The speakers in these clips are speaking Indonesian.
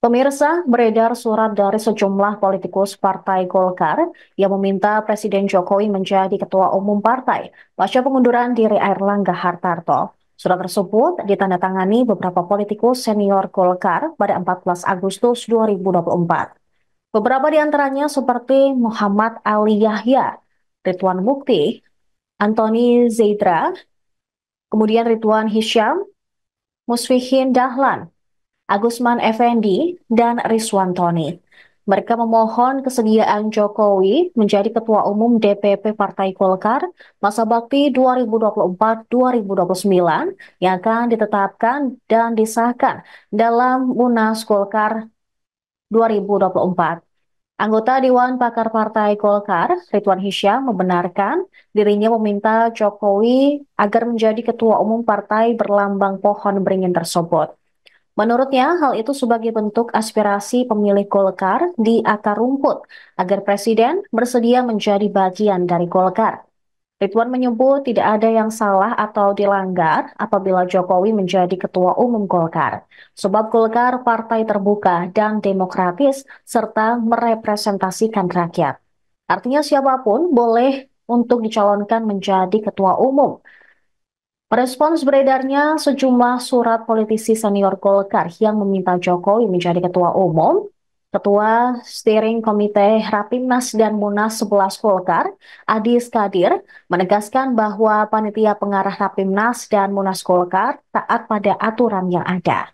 Pemirsa, beredar surat dari sejumlah politikus Partai Golkar yang meminta Presiden Jokowi menjadi Ketua Umum Partai pasca pengunduran diri Airlangga Hartarto. Surat tersebut ditandatangani beberapa politikus senior Golkar pada 14 Agustus 2024. Beberapa di antaranya seperti Muhammad Ali Yahya, Ridwan Mukti, Antoni Zaidra, kemudian Ridwan Hisyam, Musfihin Dahlan, Agusman Effendi, dan Riswantoni. Mereka memohon kesediaan Jokowi menjadi Ketua Umum DPP Partai Golkar masa bakti 2024-2029 yang akan ditetapkan dan disahkan dalam Munas Golkar 2024. Anggota Dewan Pakar Partai Golkar, Ridwan Hisyam, membenarkan dirinya meminta Jokowi agar menjadi Ketua Umum partai berlambang pohon beringin tersebut. Menurutnya, hal itu sebagai bentuk aspirasi pemilih Golkar di akar rumput agar Presiden bersedia menjadi bagian dari Golkar. Ridwan menyebut tidak ada yang salah atau dilanggar apabila Jokowi menjadi Ketua Umum Golkar, sebab Golkar partai terbuka dan demokratis serta merepresentasikan rakyat. Artinya siapapun boleh untuk dicalonkan menjadi Ketua Umum. Merespons beredarnya sejumlah surat politisi senior Golkar yang meminta Jokowi menjadi Ketua Umum, Ketua Steering Komite Rapimnas dan Munas 11 Golkar, Adi Skadir, menegaskan bahwa panitia pengarah Rapimnas dan Munas Golkar taat pada aturan yang ada.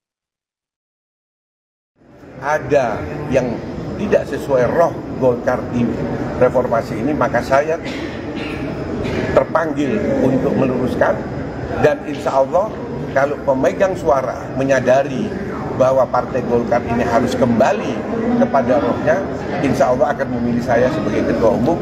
Ada yang tidak sesuai roh Golkar di reformasi ini, maka saya terpanggil untuk meluruskan, dan insya Allah kalau pemegang suara menyadari bahwa Partai Golkar ini harus kembali kepada rohnya, insya Allah akan memilih saya sebagai Ketua Umum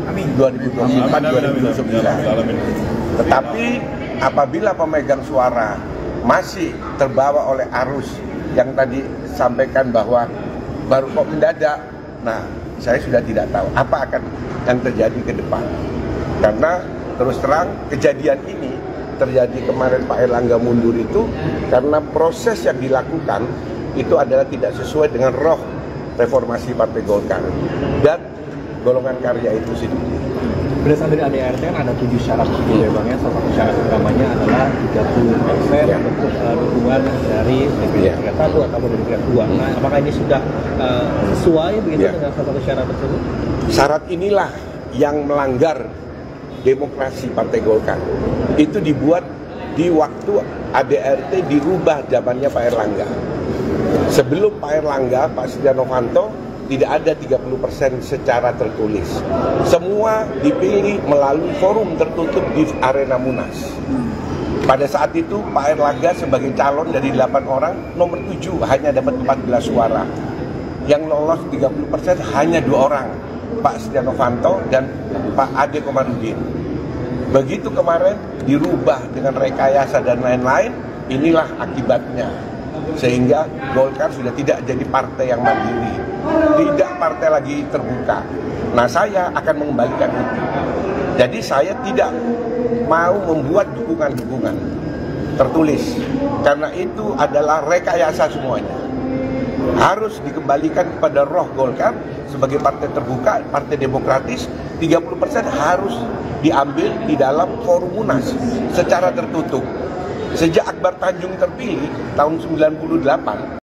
2024-2029. Tetapi apabila pemegang suara masih terbawa oleh arus yang tadi sampaikan bahwa baru kok mendadak, nah saya sudah tidak tahu apa akan yang terjadi ke depan. Karena terus terang kejadian ini terjadi kemarin Pak Airlangga mundur itu karena proses yang dilakukan itu adalah tidak sesuai dengan roh reformasi Partai Golkar dan golongan karya itu sendiri. Berdasarkan dari ADART kan ada 7 syarat gitu ya Bang ya. Salah satu syarat utamanya adalah 30% untuk dukungan dari DPP 1 atau DPP 2. Nah, apakah ini sudah sesuai begitu dengan salah satu syarat tersebut? Syarat inilah yang melanggar demokrasi Partai Golkar. Itu dibuat di waktu ADRT dirubah zamannya Pak Airlangga. Sebelum Pak Airlangga, Pak Setia Novanto tidak ada 30% secara tertulis. Semua dipilih melalui forum tertutup di arena Munas. Pada saat itu Pak Airlangga sebagai calon dari 8 orang, nomor 7 hanya dapat 14 suara. Yang lolos 30% hanya 2 orang, Pak Setia Novanto dan Pak Ade Komarudin. Begitu kemarin dirubah dengan rekayasa dan lain-lain, inilah akibatnya. Sehingga Golkar sudah tidak jadi partai yang mandiri, tidak partai lagi terbuka. Nah, saya akan mengembalikan itu. Jadi saya tidak mau membuat dukungan-dukungan tertulis, karena itu adalah rekayasa semuanya. Harus dikembalikan kepada roh Golkar sebagai partai terbuka, partai demokratis. 30% harus diambil di dalam forum Munas secara tertutup. Sejak Akbar Tanjung terpilih tahun 98,